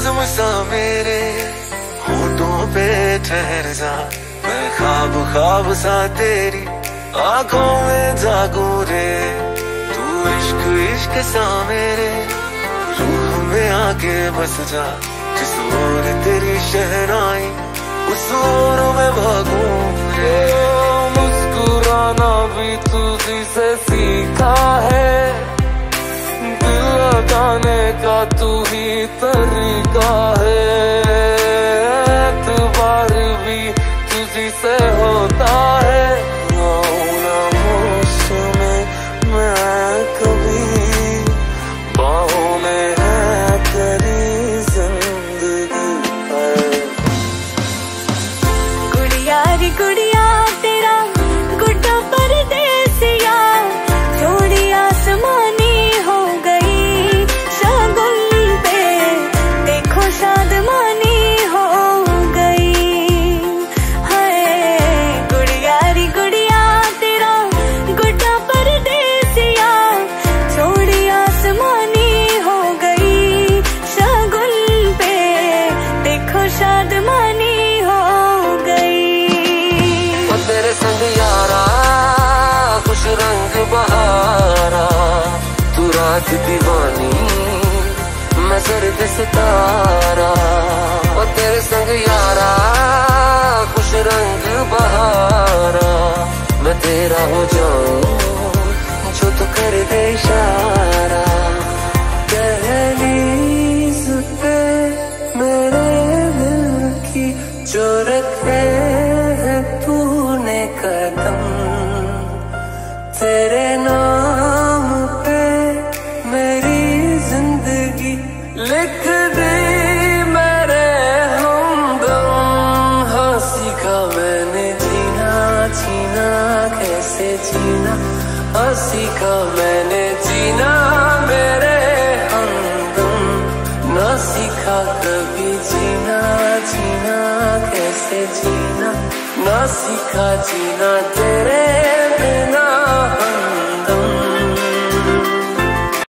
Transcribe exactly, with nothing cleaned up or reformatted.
नज़्म सा मेरे होठों पे ठहर जा, मैं ख्वाब ख्वाब सा तेरी आंखों में जागूं रे। तू इश्क इश्क सा मेरे रूह में आके बस जा, जिस ओर तेरी शहनाई उस ओर मैं भागूं रे। मुस्कुराना भी तुझी से सीखा है, दिल लगाने का तू ही तरीका है। एतबार भी तुझी से होता है, खामोश में मैं कभी बाहों में है तेरी जिंदगी है। गुड़िया रे गुड़िया तेरा गुड्डा परदेसिया, जोड़ी आसमानी हो गई शगुन पे, देखो शादमानी हो गई है। गुड़िया रे गुड़िया तेरा गुड्डा परदेसिया, जोड़ी आसमानी हो गई शगुन पे, देखो शादमानी हो गई। ओ तेरे संग यारा खुश रंग बहारा, तू रात दीवानी मैं सर्द सितारा। ओ तेरे संग यारा खुश रंग बहारा, मैं तेरा हो जाऊं जो तू कर दे इशारा। दहलीज पे मेरे दिल की जो रखे है तूने कदम, तेरे नाम पे मेरी जिंदगी लिख दी मेरे हमदम। हाँ सीखा मैंने जीना जीना कैसे जीना, हाँ सीखा मैंने जीना मेरे हमदम। ना सीखा कभी जीना जीना कैसे जीना, ना सीखा जीना तेरे बिना।